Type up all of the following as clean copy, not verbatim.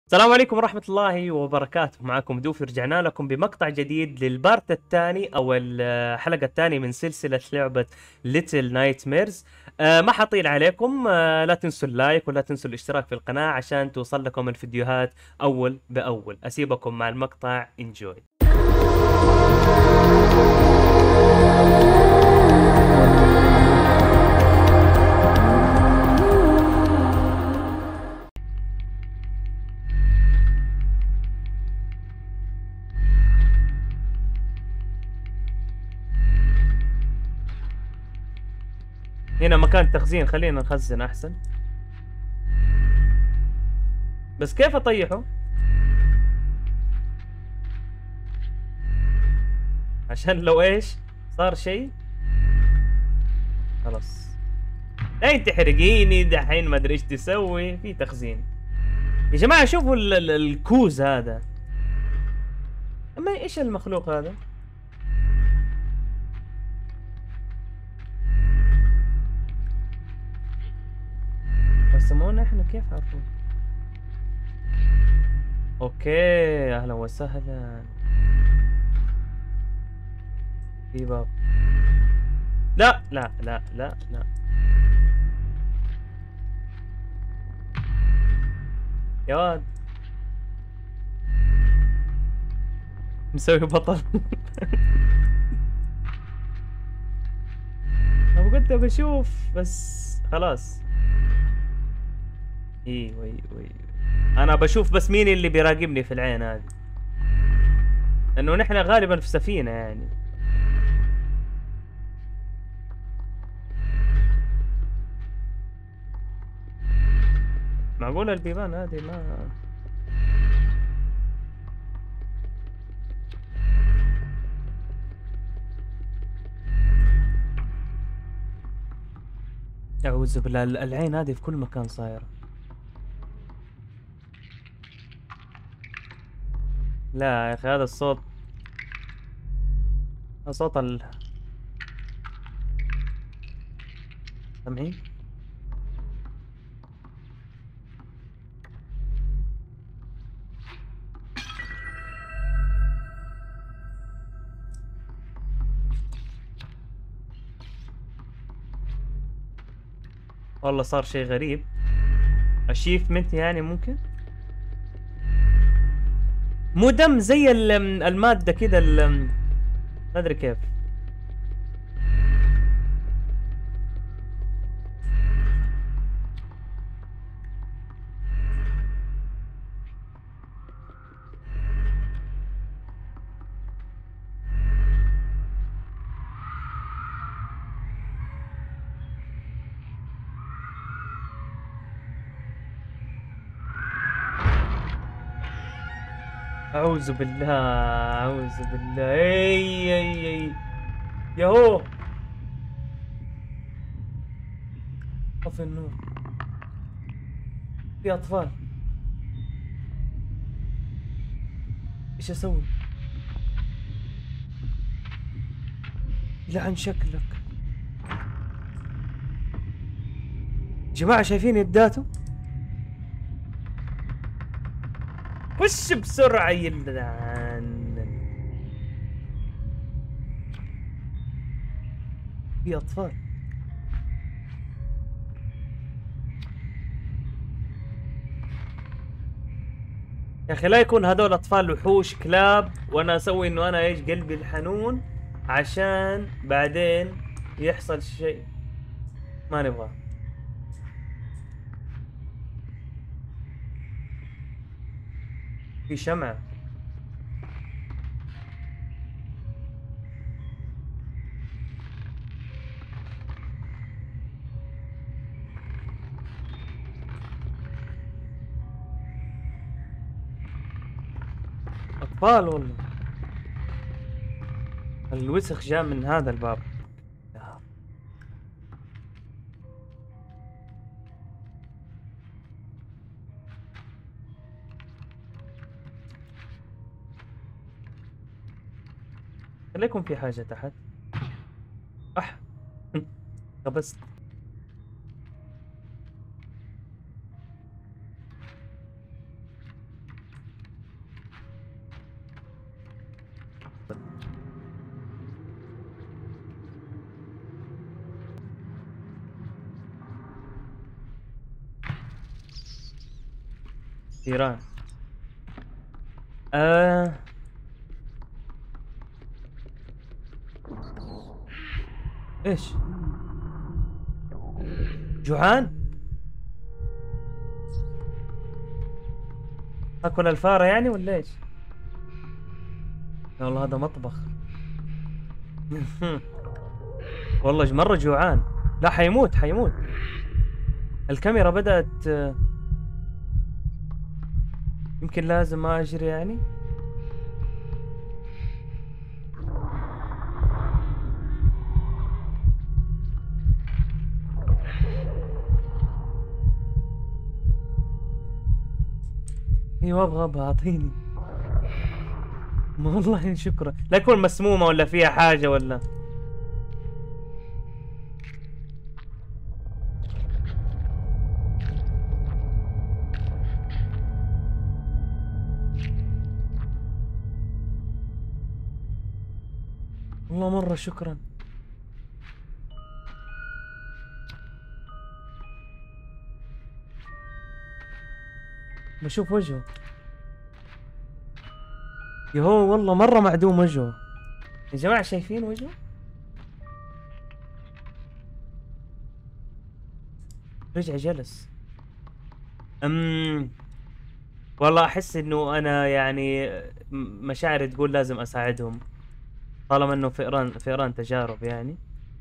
السلام عليكم ورحمة الله وبركاته. معكم دوفي، رجعنا لكم بمقطع جديد للبارت الثاني أو الحلقة الثانية من سلسلة لعبة ليتل نايت ميرز. ما حطيل عليكم. لا تنسوا اللايك ولا تنسوا الاشتراك في القناة عشان توصل لكم الفيديوهات أول بأول. أسيبكم مع المقطع. انجوي. هنا مكان تخزين، خلينا نخزن أحسن. بس كيف أطيحه؟ عشان لو إيش صار شيء خلاص. لا انت حرقيني دحين، ما ادري ايش تسوي في تخزين. يا جماعة شوفوا الكوز هذا. اما ايش المخلوق هذا؟ رسمونا احنا كيف عرفوا؟ اوكي اهلا وسهلا. في باب. لا لا لا لا لا. يا واد مسوي بطل. انا كنت بشوف بس خلاص. ايوه ايوه ايوه، انا بشوف بس مين اللي بيراقبني في العين هذه، لانه نحن غالبا في سفينة يعني. معقولة البيبان هذه ما... أعوذ بالله، العين هذه في كل مكان صايرة. لا يا أخي هذا الصوت، صوت سامعين؟ والله صار شيء غريب. أشيفمنت يعني ممكن. مو دم زي المادة كده ما أدري كيف. أعوذ بالله، أعوذ بالله. أي يهو. طفي النور. في أطفال. إيش أسوي؟ لعن شكلك. جماعة شايفين يداته؟ وش بسرعة يلعن. في أطفال. يا اخي لا يكون هذول اطفال وحوش كلاب وانا اسوي انه انا ايش قلبي الحنون عشان بعدين يحصل شيء ما نبغاه. في شمعة. اطفال والله. الوسخ جاء من هذا الباب. خليكم في حاجة تحت. اح. خبست. جيران. آه ايش؟ جوعان؟ اكل الفارة يعني ولا ايش؟ لا والله هذا مطبخ. والله مرة جوعان. لا حيموت حيموت. الكاميرا بدأت يمكن لازم اجري يعني. ايوه ابغى اعطيني. والله شكرا. لا يكون مسمومة ولا فيها حاجة ولا. والله مرة شكرا. بشوف وجهه. يهو والله مرة معدوم وجهه. يا جماعة شايفين وجهه؟ رجع جلس. والله احس انه انا يعني مشاعري تقول لازم اساعدهم، طالما انه فئران تجارب يعني.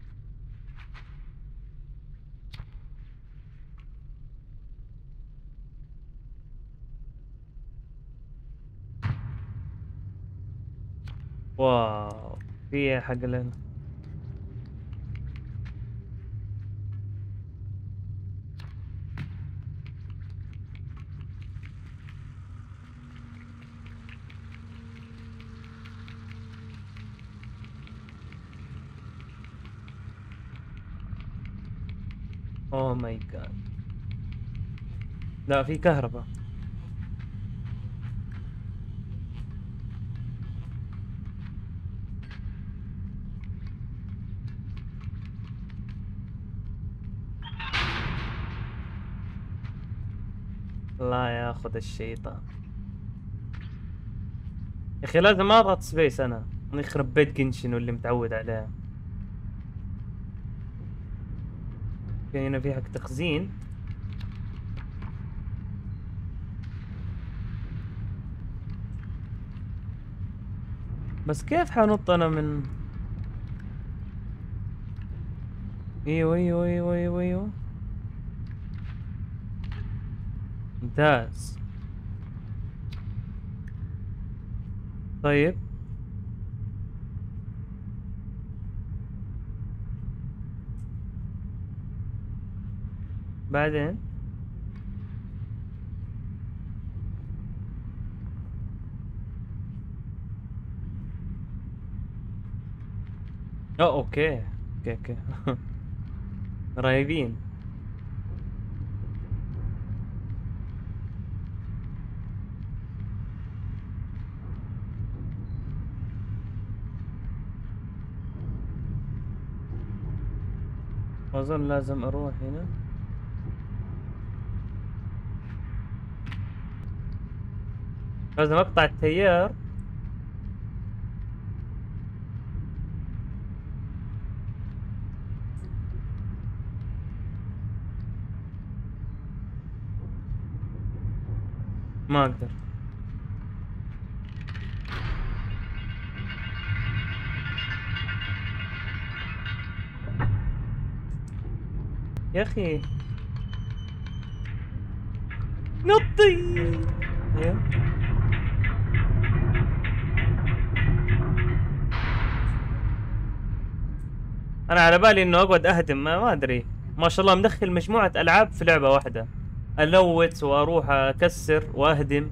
واو. في حق لنا. اوه ماي جاد. لا في كهرباء. لا ياخذ الشيطان. يا اخي لازم اضغط سبيس انا يخرب بيت جنشن واللي متعود عليه. هنا في حق تخزين. بس كيف حنط انا من. ايوه ايوه ايوه ايوه ايوه. ممتاز. طيب بعدين. اوكي اوكي اوكي. رهيبين. اظن لازم اروح هنا. لازم اقطع التيار. ما اقدر. يا اخي نطي. ايوه. انا على بالي انه اقعد اهدم ما ادري. ما شاء الله مدخل مجموعة العاب في لعبة واحدة. الوت واروح اكسر واهدم.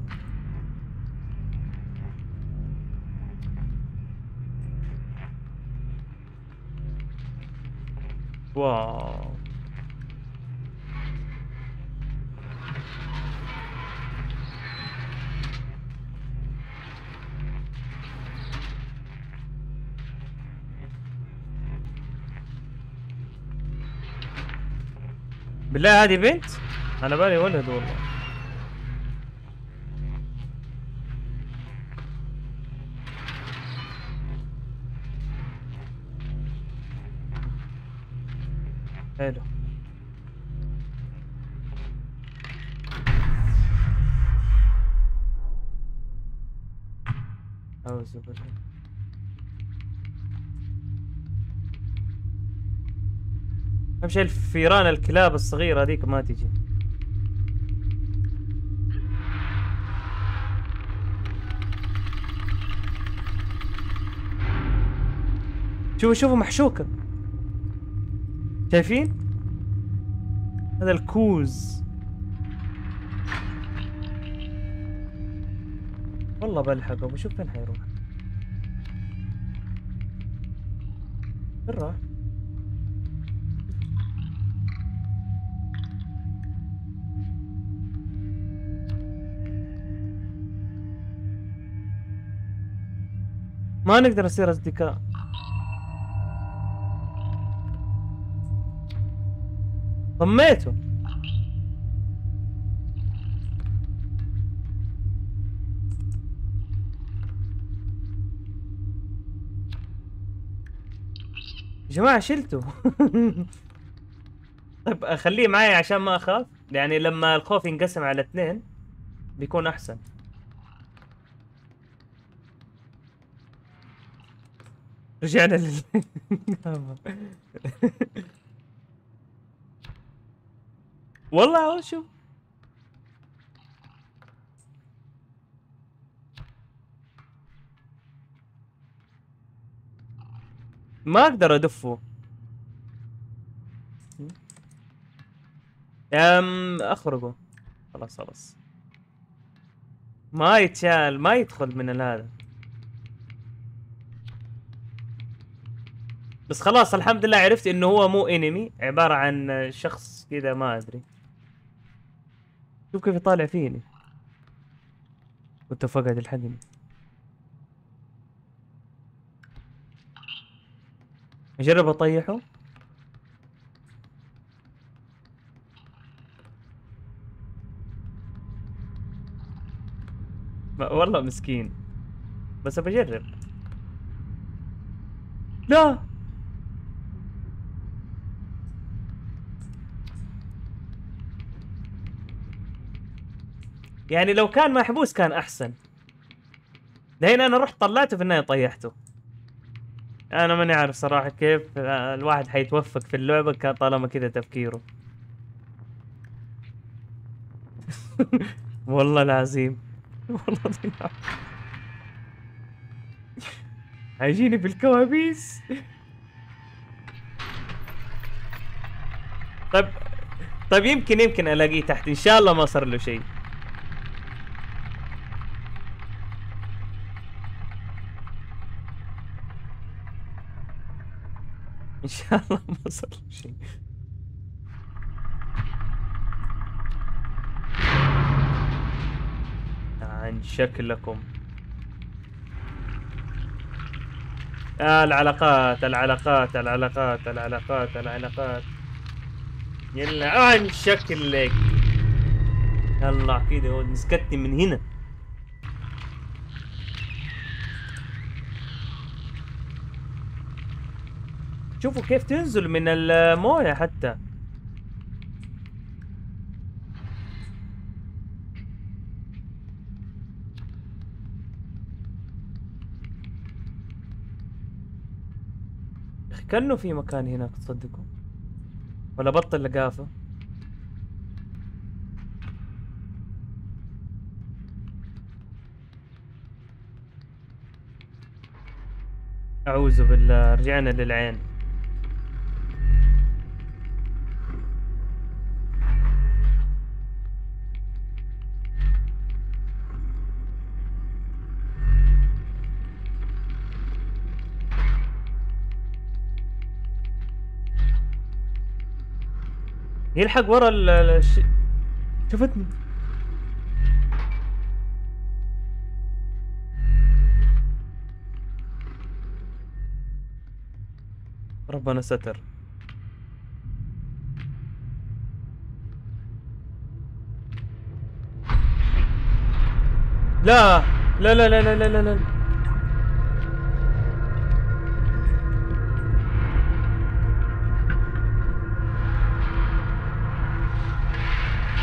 واو. بالله هذه بنت؟ على بالي ولد والله. حلو. أعوذ بالله. أهم شيء الفيران الكلاب الصغيرة هذيك ما تجي. شوفوا شوفوا محشوكة، شايفين؟ هذا الكوز. والله بلحقه، بشوف فين حيروح. فين راح؟ ما نقدر نصير أصدقاء. طميته. يا جماعة شلته. طيب اخليه معي عشان ما اخاف، يعني لما الخوف ينقسم على 2 بيكون احسن. رجعنا والله شوف. ما اقدر ادفه. اخرجه. خلاص خلاص. ما يتشال، ما يدخل من هذا. بس خلاص الحمد لله عرفت انه هو مو انمي، عبارة عن شخص كذا ما ادري. شوف كيف يطالع فيني. كنت فقد الحدني. اجرب اطيحه. والله مسكين، بس بجرب. لا يعني لو كان محبوس كان احسن. دحين انا رحت طلعته في النهايه طيحته. انا ماني عارف صراحه كيف الواحد حيتوفق في اللعبه طالما كذا تفكيره. والله العظيم. والله العظيم هيجيني في الكوابيس. طيب طيب يمكن الاقيه تحت، ان شاء الله ما صار له شيء. ان شاء الله ما صار له شيء. عن شكلكم. العلاقات العلاقات العلاقات العلاقات العلاقات. يلا عن شكلك. يلا كده نسكتني من هنا. شوفوا كيف تنزل من المويه حتى. كأنه في مكان هناك تصدقوا، ولا بطل لقافة. أعوذ بالله، رجعنا للعين. يلحق ورا الشيء. شفتني. ربنا ستر. لا لا لا لا لا لا لا, لا.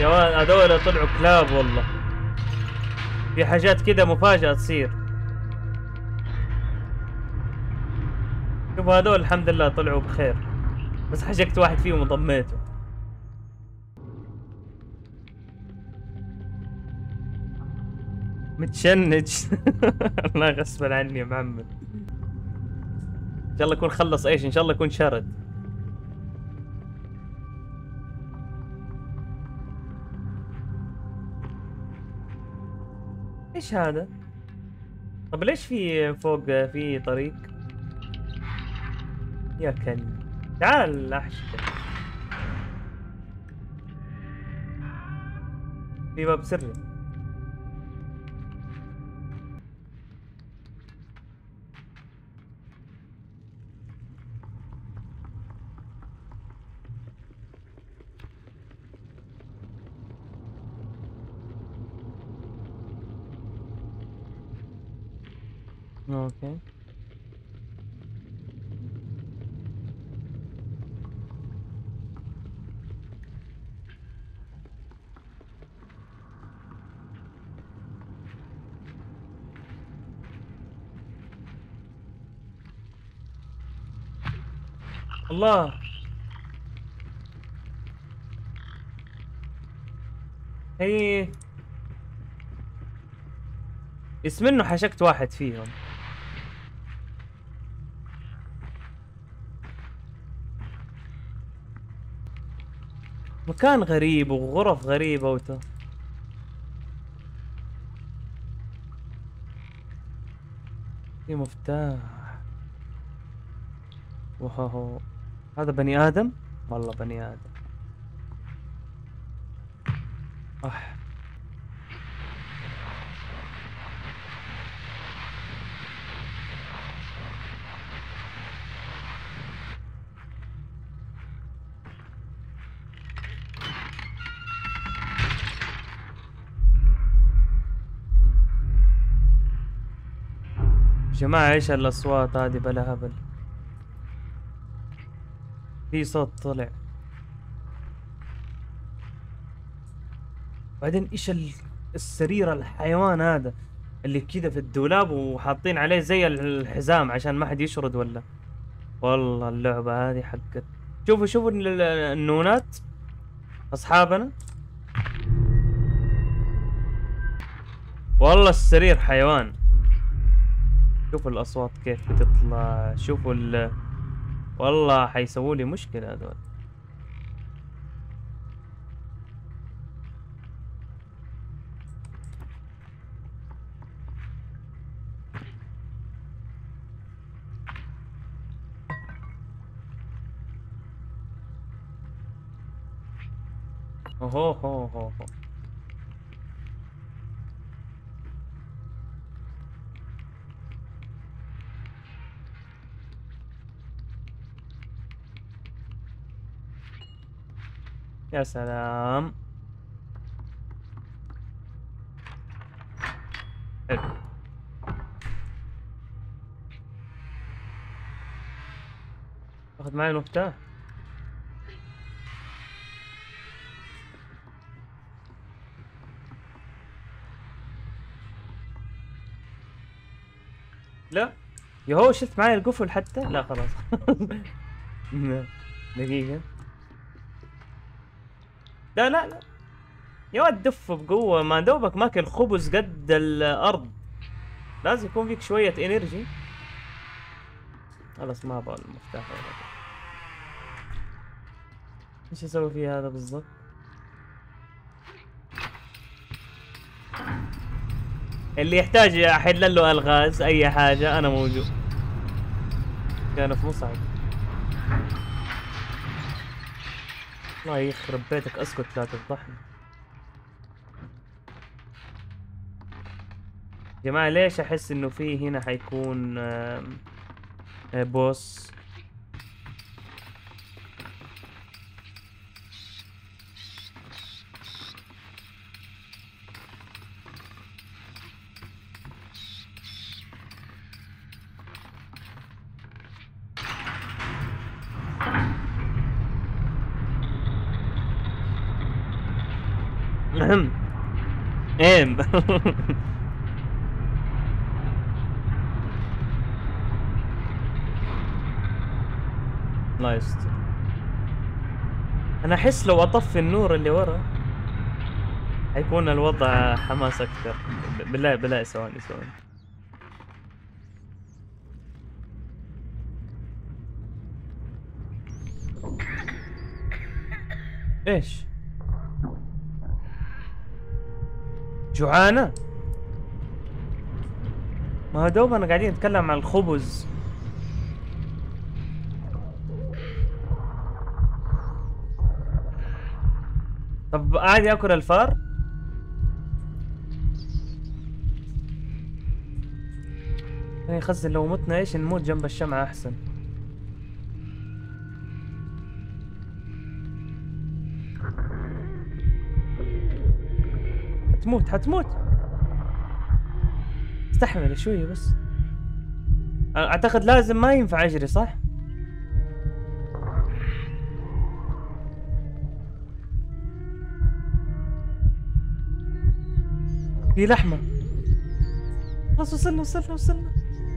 يا ولد هذول طلعوا كلاب والله. في حاجات كده مفاجأة تصير. شوفوا هذول الحمد لله طلعوا بخير، بس حشكت واحد فيهم وضميته. متشنج. الله غصبا عني يا محمد. ان شاء الله يكون خلص ايش، ان شاء الله يكون شرد. ايش هذا؟ طب ليش في فوق في طريق؟ يا كلب تعال احشك. في باب سري. اوكي. الله. هي اسم انه حشكت واحد فيهم. مكان غريب وغرف غريبة في مفتاح. وهو هذا بني آدم؟ والله بني آدم. أح. جماعة ايش الأصوات هذه بلا هبل؟ في صوت طلع. بعدين ايش السرير الحيوان هذا اللي كذا في الدولاب وحاطين عليه زي الحزام عشان ما حد يشرد ولا؟ والله اللعبة هذه حقت. شوفوا النونات اصحابنا. والله السرير حيوان. شوفوا الاصوات كيف بتطلع. شوفوا والله حيسووا لي مشكلة هذول. اوه هو هو هو. يا سلام. حلو. اخذ معي المفتاح. لا يهو شفت معي القفل حتى. لا خلاص. دقيقة. لا لا لا يا ولد دف بقوة. ما دوبك ماكل خبز قد الأرض. لازم يكون فيك شوية انرجي. خلاص ما ابغى المفتاح ولا شيء. ايش اسوي فيه هذا بالضبط؟ اللي يحتاج احل له الغاز اي حاجة انا موجود. كان في مصعب. الله يخرب بيتك اسكت لا تفضحني. جماعة ليش احس انه في هنا حيكون بوس؟ ايم. الله يستر. انا احس لو اطفي النور اللي ورا حيكون الوضع حماس اكثر. بالله بالله ثواني ثواني. ايش؟ جوعانة؟ ما دوبنا قاعدين نتكلم عن الخبز. طب عادي اكل الفار؟ يعني خزن لو متنا ايش نموت جنب الشمعة احسن. حتموت حتموت. استحمل شوية بس. اعتقد لازم ما ينفع اجري صح؟ في لحمة. خلاص وصلنا وصلنا وصلنا.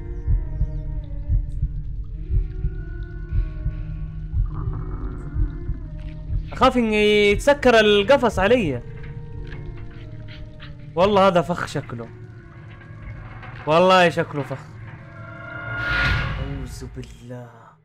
اخاف ان يتسكر القفص علي. والله هذا فخ شكله. والله شكله فخ. اعوذ بالله.